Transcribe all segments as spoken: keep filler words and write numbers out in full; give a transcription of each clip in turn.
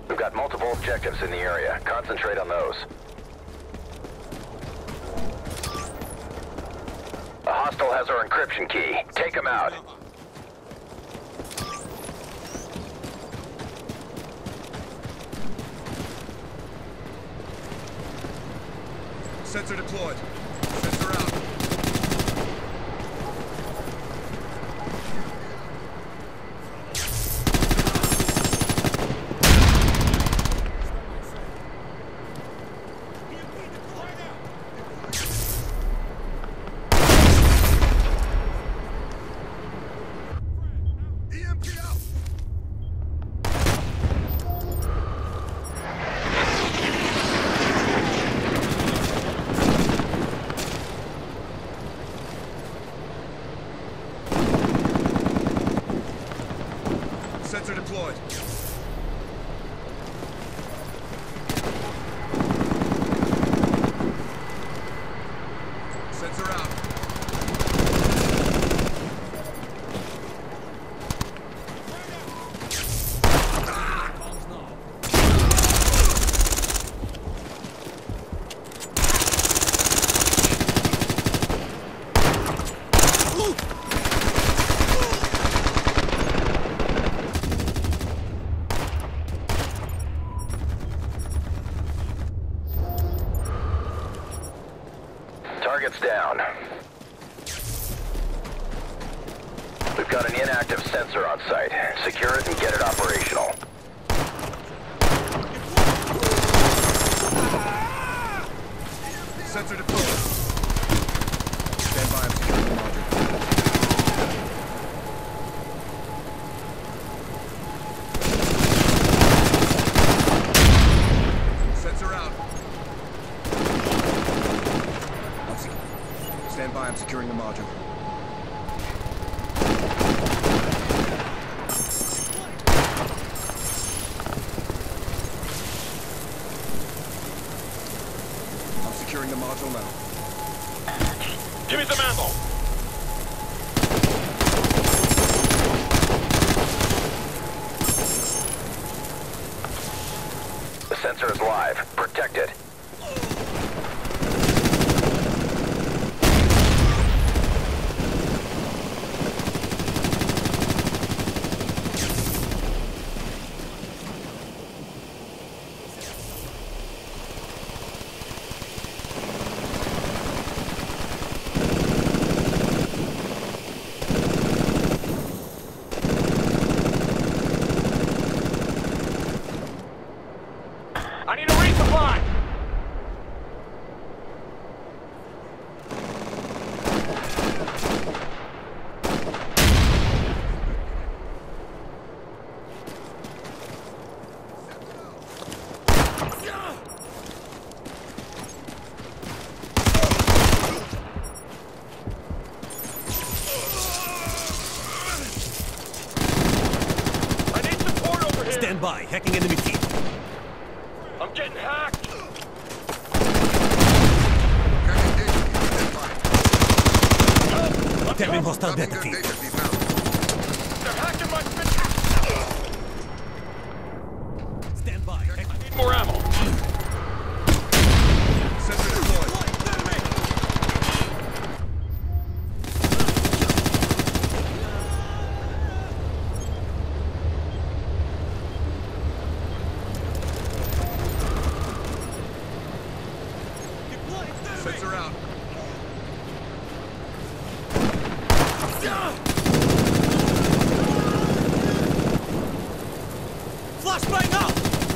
We've got multiple objectives in the area. Concentrate on those. A hostile has our encryption key. Take him out. Sensor deployed. Sensor out. E M P out. Sensor deployed. Sensor out. Target's down. We've got an inactive sensor on site. Secure it and get it operational. Sensor deployed. Stand by, I'm securing the module. Sensor out. I'm sec- Stand by, I'm securing the module. I'm securing the module now. Give me some ammo! The sensor is live. Protect it. I need a resupply! I need support over here! Stand by, hacking enemy team. I'm getting hacked! I'm Tapping covered. hostile data feed. They're hacking my fit. Stand by, I need more ammo. Sensor deployed. Sensor out. Flashbang out!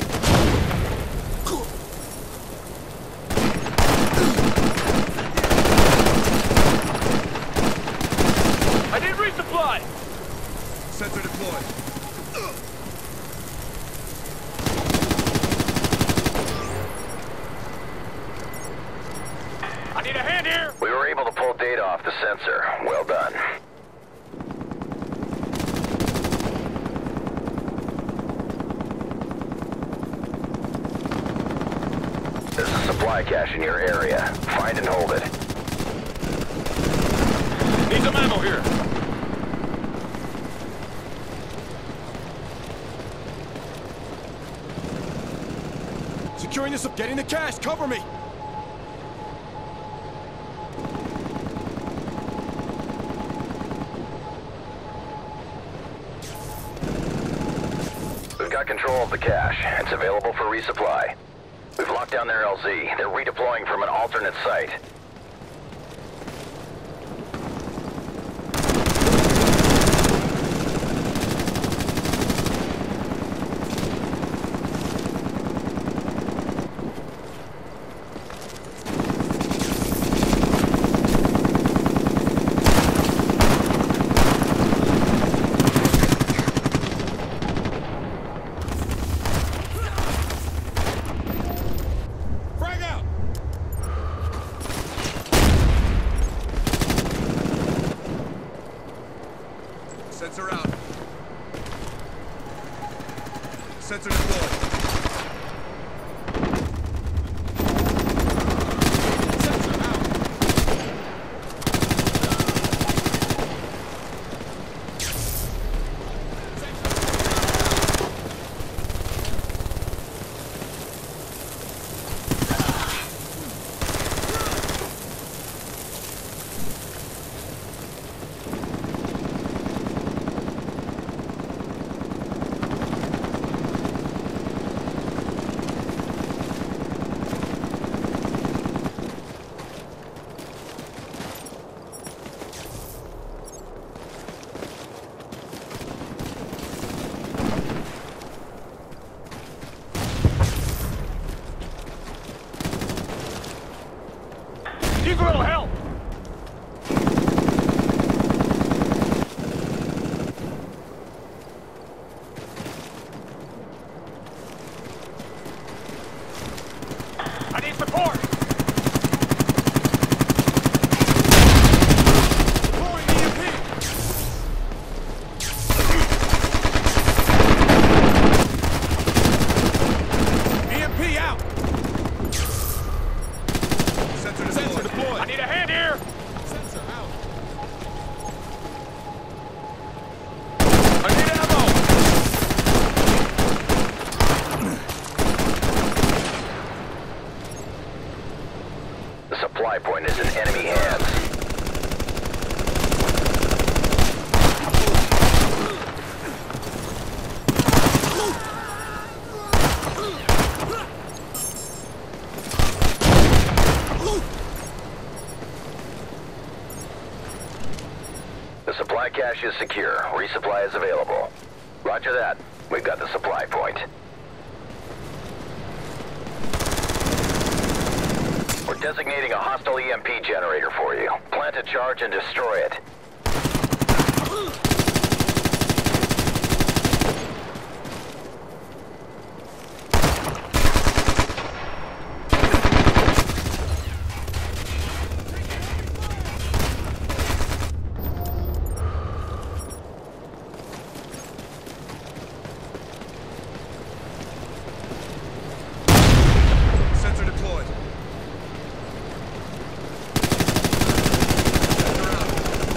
I need resupply! Sensor deployed. I need a hand here! We were able to pull data off the sensor. Well done. There's a supply cache in your area. Find and hold it. Need some ammo here! securing this. Getting the cash. Cover me. We've got control of the cache. It's available for resupply. We've locked down their L Z. They're redeploying from an alternate site. Sensor out. Sensor deployed. Sensor out. Need a little help! I need support! Deploying E M P. E M P out. Sensor deployed. Sensor deployed. I need a hand here! Sensor out. I need ammo! The supply point is in enemy hands. The supply cache is secure. Resupply is available. Roger that. We've got the supply point. We're designating a hostile E M P generator for you. Plant a charge and destroy it. Sensor deployed. Sensor out.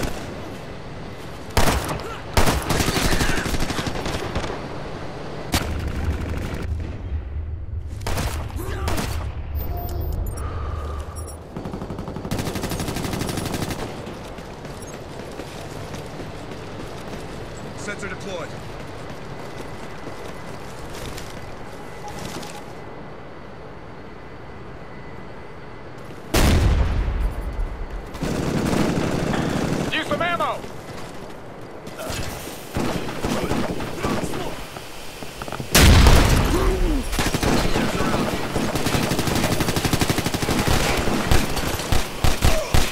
Sensor deployed. Use some ammo!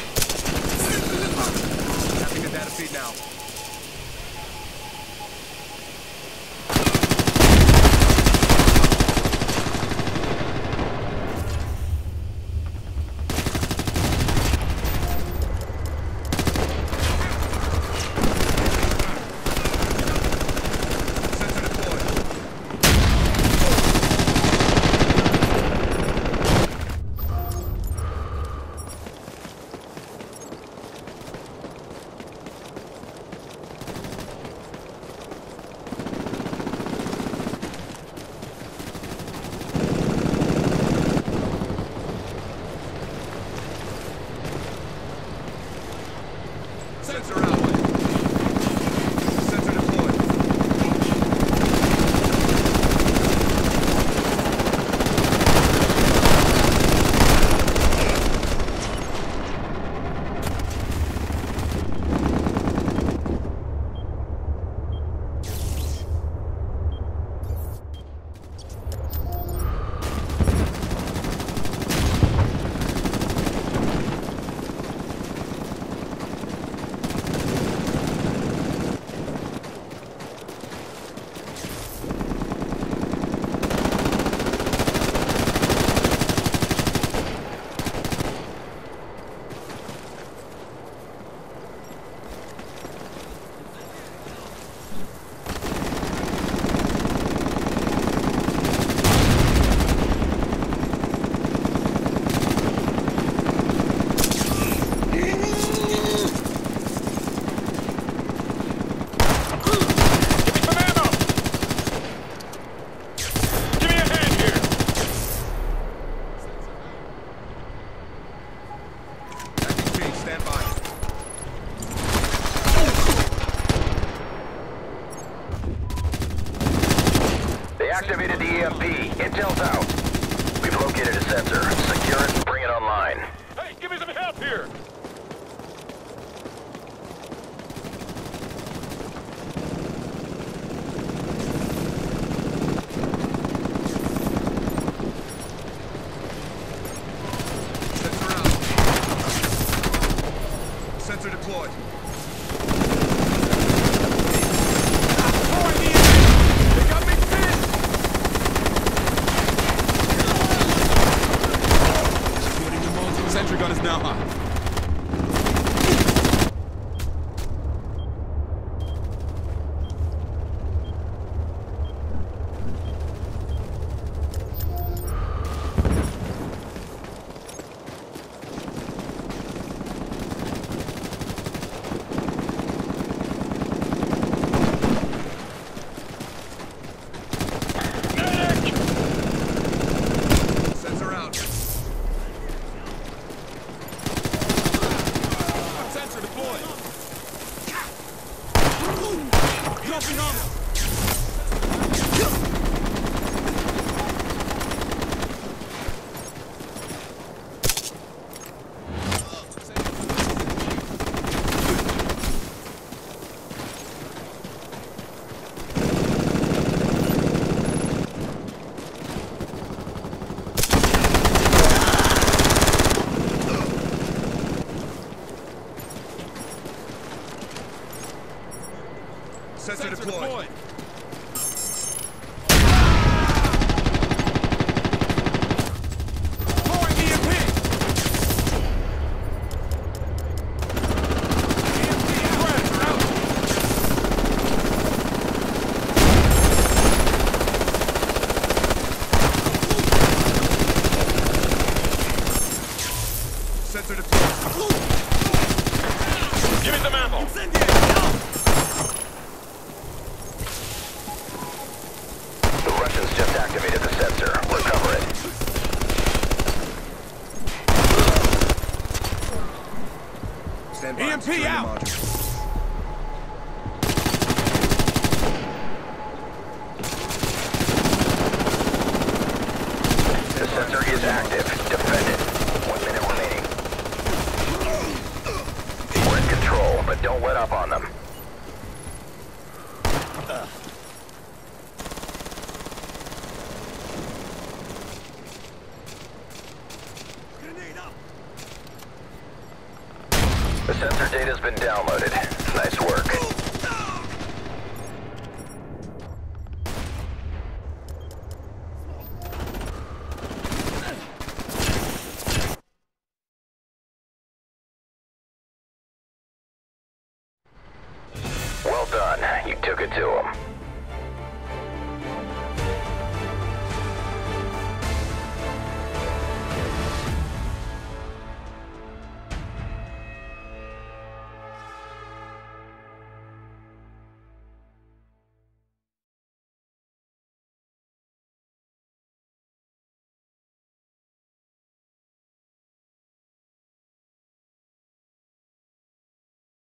Tapping the data feed now. activated the E M P. Intel's out. We've located a sensor. Secure it and bring it online. Hey, give me some help here! Sensor out. Sensor deployed. They got me pinned! Putting the multi sentry gun is now hot. Sensor out. Sensor deployed. Dropping ammo. Sensor deployed. Throwing E M P! E M P threat out! Sensor deployed. Give me some ammo! Incendiary. Help. The Russians just activated the sensor. Recover it. Stand by. E M P Securing the out. module. The sensor is active. Defend it. One minute remaining. We're in control, but don't let up on them. Grenade out. The sensor data's been downloaded. Nice work.